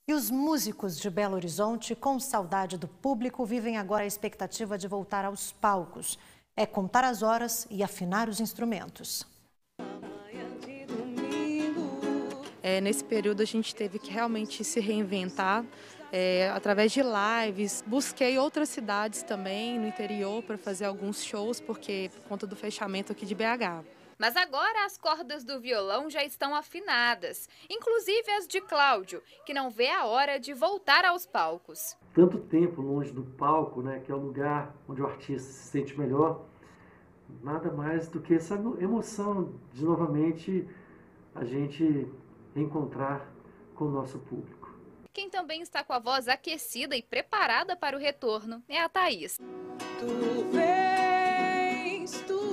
E os músicos de Belo Horizonte, com saudade do público, vivem agora a expectativa de voltar aos palcos. É contar as horas e afinar os instrumentos. Nesse período a gente teve que realmente se reinventar através de lives. Busquei outras cidades também no interior para fazer alguns shows, por conta do fechamento aqui de BH. Mas agora as cordas do violão já estão afinadas, inclusive as de Cláudio, que não vê a hora de voltar aos palcos. Tanto tempo longe do palco, né, que é o lugar onde o artista se sente melhor, nada mais do que essa emoção de novamente a gente reencontrar com o nosso público. Quem também está com a voz aquecida e preparada para o retorno é a Thaís. Tu vens.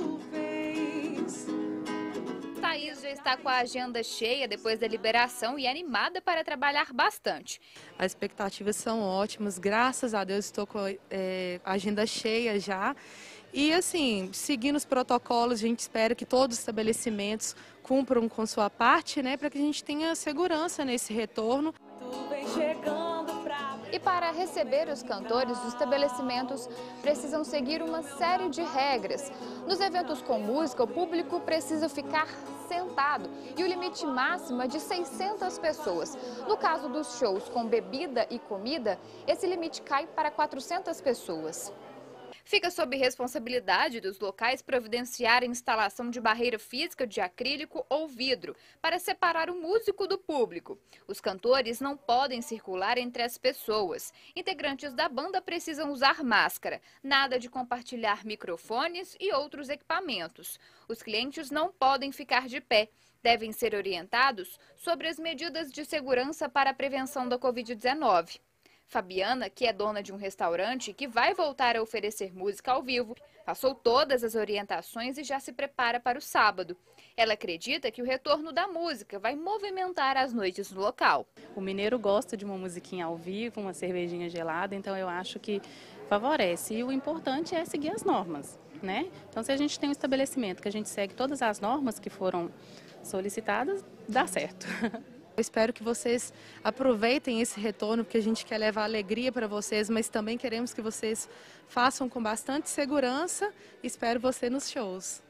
Thaís já está com a agenda cheia depois da liberação e animada para trabalhar bastante. As expectativas são ótimas, graças a Deus estou com a agenda cheia já. E assim, seguindo os protocolos, a gente espera que todos os estabelecimentos cumpram com sua parte, né, para que a gente tenha segurança nesse retorno. E para receber os cantores, os estabelecimentos precisam seguir uma série de regras. Nos eventos com música, o público precisa ficar sentado e o limite máximo é de 600 pessoas. No caso dos shows com bebida e comida, esse limite cai para 400 pessoas. Fica sob responsabilidade dos locais providenciar a instalação de barreira física de acrílico ou vidro para separar o músico do público. Os cantores não podem circular entre as pessoas. Integrantes da banda precisam usar máscara. Nada de compartilhar microfones e outros equipamentos. Os clientes não podem ficar de pé. Devem ser orientados sobre as medidas de segurança para a prevenção da Covid-19. Fabiana, que é dona de um restaurante que vai voltar a oferecer música ao vivo, passou todas as orientações e já se prepara para o sábado. Ela acredita que o retorno da música vai movimentar as noites no local. O mineiro gosta de uma musiquinha ao vivo, uma cervejinha gelada, então eu acho que favorece. E o importante é seguir as normas, né? Então, se a gente tem um estabelecimento que a gente segue todas as normas que foram solicitadas, dá certo. Eu espero que vocês aproveitem esse retorno, porque a gente quer levar alegria para vocês, mas também queremos que vocês façam com bastante segurança. Espero você nos shows.